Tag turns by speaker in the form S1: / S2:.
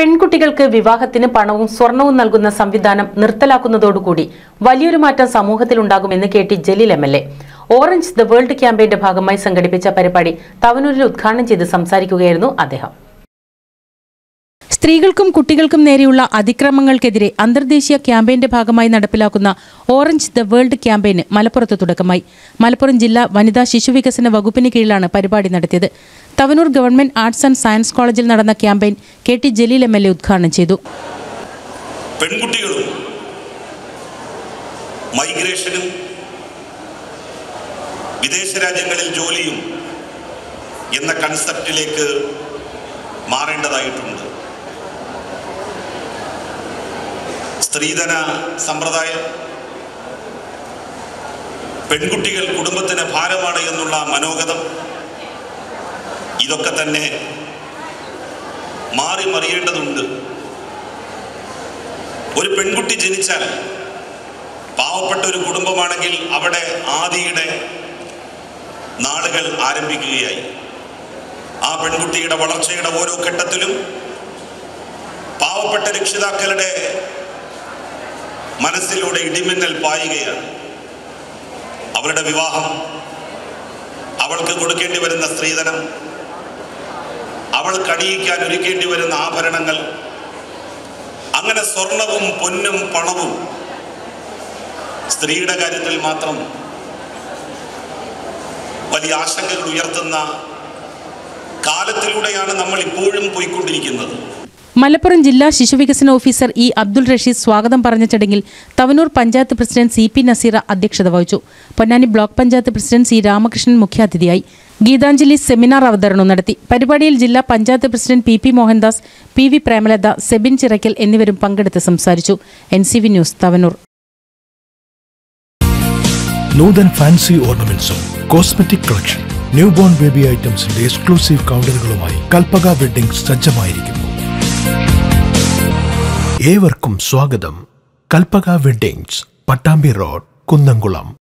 S1: പെൺകുട്ടികൾക്ക് വിവാഹത്തിന് പണവും സ്വർണവും നൽകുന്ന സംവിധാനം നിർത്തലാക്കുന്നതോടുകൂടി വലിയൊരു മാറ്റം സമൂഹത്തിലുണ്ടാകുമെന്ന് KT. Jaleel MLA. Orange the world ക്യാമ്പയിന്റെ ഭാഗമായി സംഘടിപ്പിച്ച പരിപാടി തവനൂരിൽ ഉദ്ഘാടനം ചെയ്ത് സംസാരിക്കുകയായിരുന്നു അദ്ദേഹം. സ്ത്രീകൾക്കും കുട്ടികൾക്കും നേരെയുള്ള അതിക്രമങ്ങൾക്കെതിരെ അന്തർദേശീയ ക്യാമ്പയിന്റെ ഭാഗമായി നടപ്പിലാക്കുന്ന ഓറഞ്ച് ദ വേൾഡ് ക്യാമ്പയിന് മലപ്പുറത്ത് തുടക്കമായി. മലപ്പുറം ജില്ലാ വനിതാ ശിശുവികസന വകുപ്പിന് കീഴിലാണ് പരിപാടി നടത്തിയത്. Thavanur government arts and science കോളേജിൽ നടന്ന ക്യാമ്പയിൻ കെ.ടി. ജലീൽ എം.എൽ.എ. ഉദ്ഘാടനം ചെയ്തു.
S2: പെൺകുട്ടികളും മൈഗ്രേഷനും വിദേശ രാജ്യങ്ങളിൽ ജോലിയും എന്ന കൺസെപ്റ്റിലേക്ക് മാറേണ്ടതായിട്ടുണ്ട്. സ്ത്രീധന സമ്പ്രദായം, പെൺകുട്ടികൾ കുടുംബത്തിന് ഭാരമാണ് എന്നുള്ള മനോഗതം, ഇതൊക്കെ തന്നെ മാറി മറിയേണ്ടതുണ്ട്. ഒരു പെൺകുട്ടി ജനിച്ചാൽ പാവപ്പെട്ട ഒരു കുടുംബമാണെങ്കിൽ അവിടെ ആദിയുടെ നാളുകൾ ആരംഭിക്കുകയായി. ആ പെൺകുട്ടിയുടെ വളർച്ചയുടെ ഓരോ ഘട്ടത്തിലും പാവപ്പെട്ട രക്ഷിതാക്കളുടെ മനസ്സിലൂടെ ഇടിമിന്നൽ പായുകയാണ്. അവളുടെ വിവാഹം, അവൾക്ക് കൊടുക്കേണ്ടി വരുന്ന സ്ത്രീധനം, അവൾ കണിയിക്കാൻ ഒരുക്കേണ്ടി വരുന്ന ആഭരണങ്ങൾ, അങ്ങനെ സ്വർണവും പൊന്നും പണവും സ്ത്രീയുടെ കാര്യത്തിൽ മാത്രം വലിയ ആശങ്കകൾ ഉയർത്തുന്ന കാലത്തിലൂടെയാണ് നമ്മൾ ഇപ്പോഴും പോയിക്കൊണ്ടിരിക്കുന്നത്.
S1: മലപ്പുറം ജില്ലാ ശിശുവികസന ഓഫീസർ ഇ. അബ്ദുൾ റഷീദ് സ്വാഗതം പറഞ്ഞ ചടങ്ങിൽ തവനൂർ പഞ്ചായത്ത് പ്രസിഡന്റ് സി.പി. നസീറ അധ്യക്ഷത വഹിച്ചു. Ponnani block panchayat president C. രാമകൃഷ്ണൻ മുഖ്യാതിഥിയായി. ഗീതാഞ്ജലി സെമിനാർ അവതരണം നടത്തി. പരിപാടിയിൽ ജില്ലാ പഞ്ചായത്ത് പ്രസിഡന്റ് പി. മോഹൻദാസ്, പി. പ്രേമലത, സെബിൻ ചിറക്കൽ എന്നിവരും പങ്കെടുത്ത് സംസാരിച്ചു. NCV news, Thavanur.
S3: Noothan fancy ഓർണമെന്റ്സും cosmetic collection, new born baby ഐറ്റംസിന്റെ എക്സ്ക്ലൂസീവ് കൗണ്ടറുകളുമായി കൽപ്പക വെഡ്ഡിംഗ്സ് സജ്ജമായിരിക്കുന്നു. ഏവർക്കും സ്വാഗതം. Kalpaka weddings, Pattambi road, Kunnamkulam.